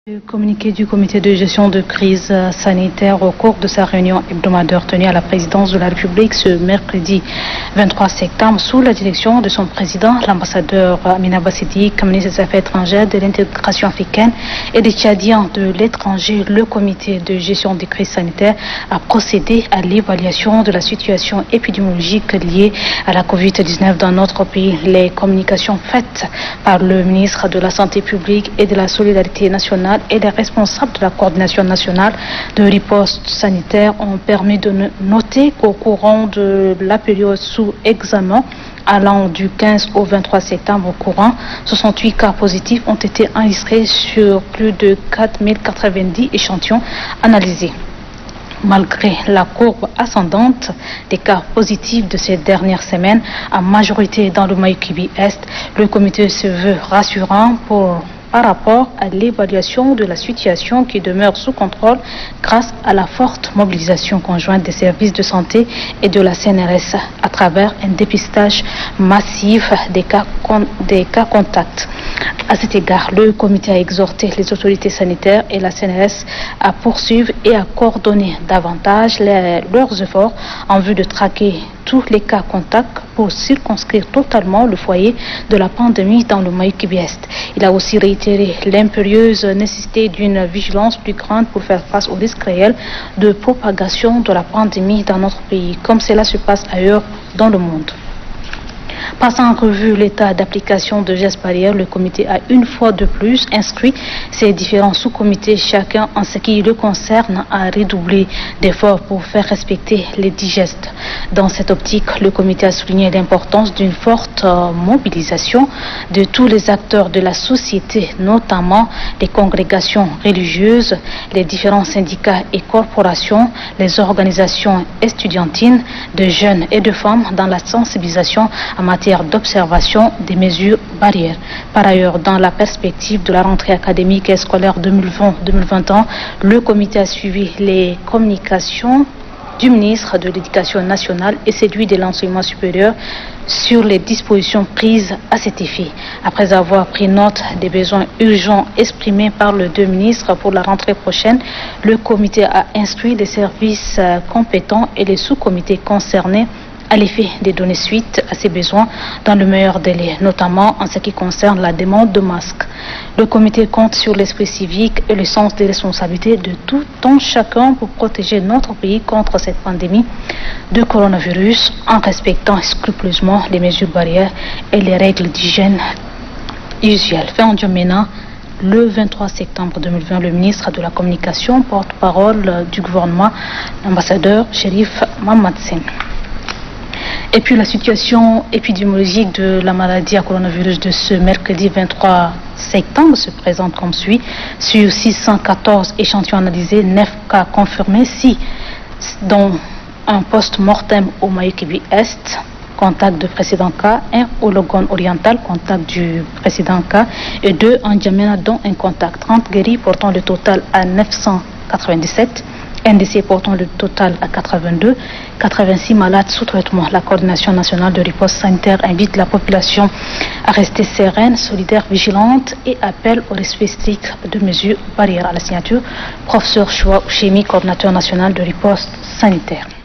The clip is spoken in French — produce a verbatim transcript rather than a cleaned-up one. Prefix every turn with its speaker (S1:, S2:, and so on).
S1: Le communiqué du comité de gestion de crise sanitaire au cours de sa réunion hebdomadaire tenue à la présidence de la République ce mercredi vingt-trois septembre sous la direction de son président, l'ambassadeur Amina Bassidi, ministre des Affaires étrangères, de l'intégration africaine et des Tchadiens de l'étranger. Le comité de gestion de crise sanitaire a procédé à l'évaluation de la situation épidémiologique liée à la covid dix-neuf dans notre pays. Les communications faites par le ministre de la Santé publique et de la Solidarité nationale et les responsables de la coordination nationale de riposte sanitaire ont permis de noter qu'au courant de la période sous examen allant du quinze au vingt-trois septembre au courant, soixante-huit cas positifs ont été enregistrés sur plus de quatre mille quatre-vingt-dix échantillons analysés. Malgré la courbe ascendante des cas positifs de ces dernières semaines, en majorité dans le Mayukibi-Est, le comité se veut rassurant pour par rapport à l'évaluation de la situation qui demeure sous contrôle grâce à la forte mobilisation conjointe des services de santé et de la C N R S à travers un dépistage massif des cas, des cas contacts. À cet égard, le comité a exhorté les autorités sanitaires et la C N R S à poursuivre et à coordonner davantage les, leurs efforts en vue de traquer tous les cas contacts pour circonscrire totalement le foyer de la pandémie dans le Mayukibi-Est. Il a aussi réitéré l'impérieuse nécessité d'une vigilance plus grande pour faire face aux risques réels de propagation de la pandémie dans notre pays, comme cela se passe ailleurs dans le monde. Passant en revue l'état d'application de gestes barrières, le comité a une fois de plus inscrit ses différents sous-comités, chacun en ce qui le concerne, à redoubler d'efforts pour faire respecter les dix gestes. Dans cette optique, le comité a souligné l'importance d'une forte euh, mobilisation de tous les acteurs de la société, notamment les congrégations religieuses, les différents syndicats et corporations, les organisations estudiantines, de jeunes et de femmes dans la sensibilisation en matière d'observation des mesures barrières. Par ailleurs, dans la perspective de la rentrée académique et scolaire deux mille vingt deux mille vingt et un, le comité a suivi les communications du ministre de l'Éducation nationale et celui de l'enseignement supérieur sur les dispositions prises à cet effet. Après avoir pris note des besoins urgents exprimés par les deux ministres pour la rentrée prochaine, le comité a instruit les services compétents et les sous-comités concernés à l'effet de donner suite à ces besoins dans le meilleur délai, notamment en ce qui concerne la demande de masques. Le comité compte sur l'esprit civique et le sens des responsabilités de tout un chacun pour protéger notre pays contre cette pandémie de coronavirus en respectant scrupuleusement les mesures barrières et les règles d'hygiène usuelles. Fait en Djamena, le vingt-trois septembre deux mille vingt, le ministre de la Communication, porte-parole du gouvernement, l'ambassadeur Chérif Mamadsen. Et puis la situation épidémiologique de la maladie à coronavirus de ce mercredi vingt-trois septembre se présente comme suit. Sur six cent quatorze échantillons analysés, neuf cas confirmés, six dont un post-mortem au Mayukibi-Est, contact de précédent cas, un au Logone oriental, contact du précédent cas, et deux en Djamena, dont un contact. trente guéris portant le total à neuf cent quatre-vingt-dix-sept. Un décès portant le total à quatre-vingt-deux, quatre-vingt-six malades sous traitement. La coordination nationale de riposte sanitaire invite la population à rester sereine, solidaire, vigilante et appelle au respect strict de mesures barrières. À la signature, professeur Choua Ouchemi, coordinateur national de riposte sanitaire.